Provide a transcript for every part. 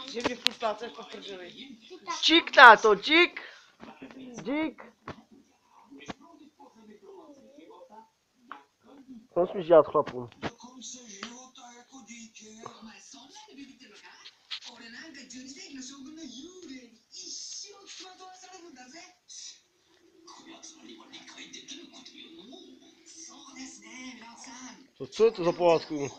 Že mě furt pláceš po prdeli. Čik, táto, čik. Čik. Co smíš dělat chlapům? Dokonce života jako dítě. To co je to za pohádku?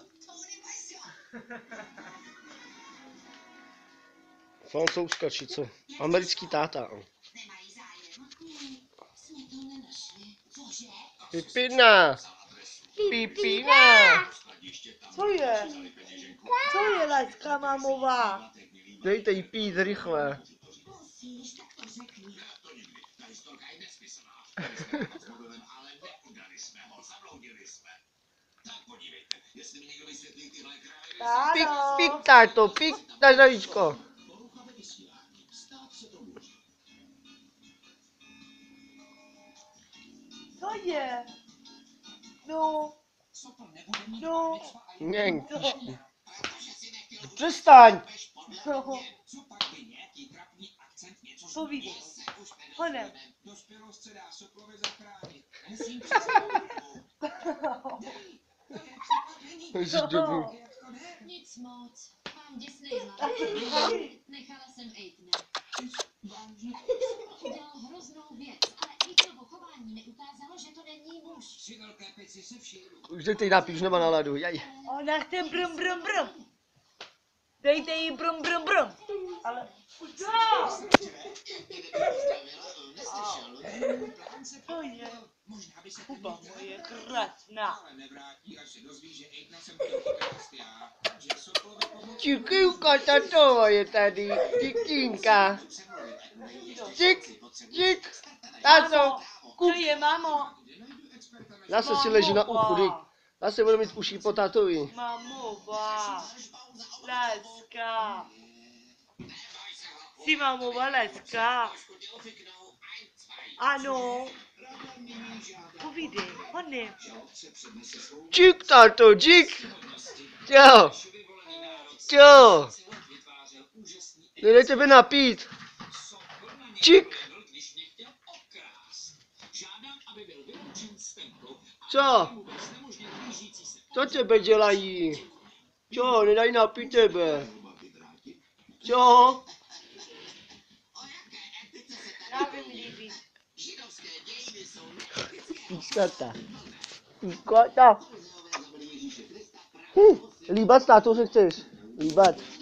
Francouzská či co? Americký táta. Pipina. Pipina. Co je? Co je láska mamová? Dejte jí pít rychle. Pik, pik, táto, pik, na zdravíčko. Co je? No. No. Ne, přestaň. No. Povídej. Honem. Dospělost se dá Soklovi zachránit. Nic moc. Mám děsnej hlad. Nechala jsem Aidna. Udělal hroznou věc, ale Aidnovo chování mi ukázalo, že to není muž. Tři velké peci se vším. Už dejte jí nápít, už nemá náladu, jaj. Ona chce brum brum brum. Dejte jí brum brum brum. Ale... Co je? Kuba moje krásná. Ale nevrátí, až se dozví, že Aidna jsem chtěl ukrást já. Takže Soklovi pomohl. Čikýnka, tato je tady, čikýnka. Čik, čik, tato. Co je, mámo? Zase si leží na uchu, dik. Zase bude mít uší po tátovi. Mamová. Láska. Jsi mamová láska. Ano. Povídej, honem. Čik, táto, čik. Čau. Čau. Dej tebe napít. Čik. Co? Co tebe dělají? Co? Nedají napít tebe. Co? Já vím líbí. Pískata. Pískata. Líbat s tátou se chceš. Líbat.